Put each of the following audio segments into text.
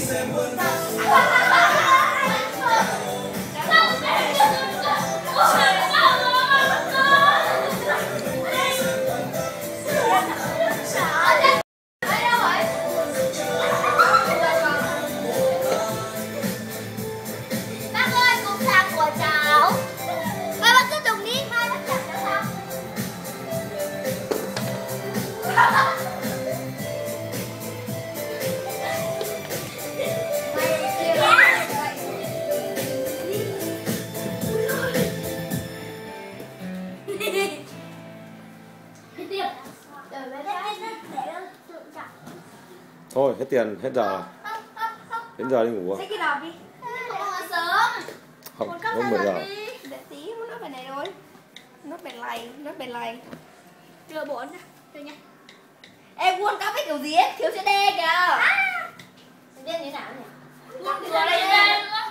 Thôi hết tiền, hết giờ. Đến giờ đi ngủ. Xách cái đọc đi. Sớm. Không, không 10 giờ. Để tí nó phải này thôi. Nó bền lầy. Chưa 4 nha. Chưa nha. Ê, World Cup cái kiểu gì ấy, thiếu chữ D kìa. D như nào nhỉ? World Vừa Cup đây D. D nữa.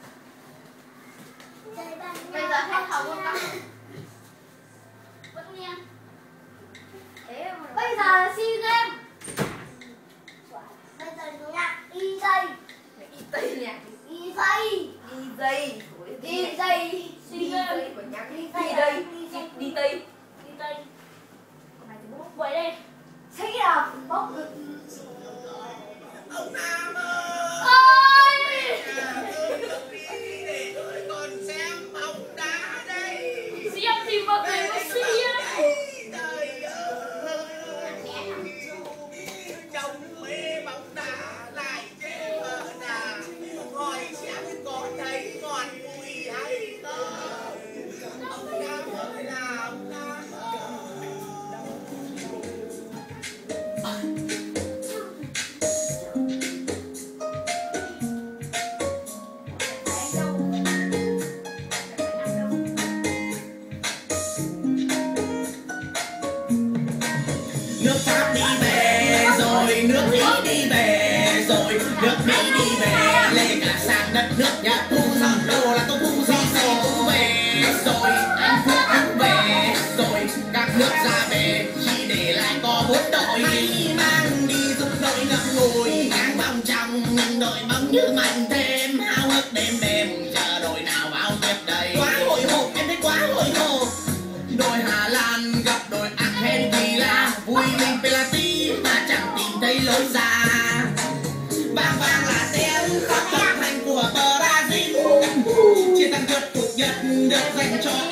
Bây giờ hết học World Cup. Vẫn nghe. Bây giờ là SEA Games. Bây giờ nó nhạc y dây. Y tây nhỉ? Y dây. Y dây. Y dây. SEA Games của nhạc Y đi đây. Đi tây. Đi tây. Vậy đây. Xách cái đọc. Bốc. Ông Nam ơi! Ôi! Để tôi còn xem bóng đá đây! Xem thì mà về mà xem! Trời ơi! Chồng mê bóng đá lại chê vợ đà. Hỏi xem có thấy ngọt mùi hay không? Ông Nam ơi là ông Nam ơi! Nước Pháp đi về rồi, nước Ý đi về rồi, nước Mỹ đi về, lên cả sang đất nước nhà thu dòng đồ là tôi thu dòng xe cũng về rồi, Anh Quốc cũng về rồi, các nước ra về chỉ để lại có bốn đội mang đi giúp đội ngậm ngùi ngang vòng trong đội bóng như mạnh thêm háo hức đêm đêm chờ đội nào vào tiếp đây quá hồi hộp em thấy quá hồi hộp đội Hà Lan gặp đội Argentina vui mình penalty mà chẳng tìm thấy lối ra vang vang là tiếng khóc thất thanh của Brazil chiến thắng vượt cuộc nhất được dành cho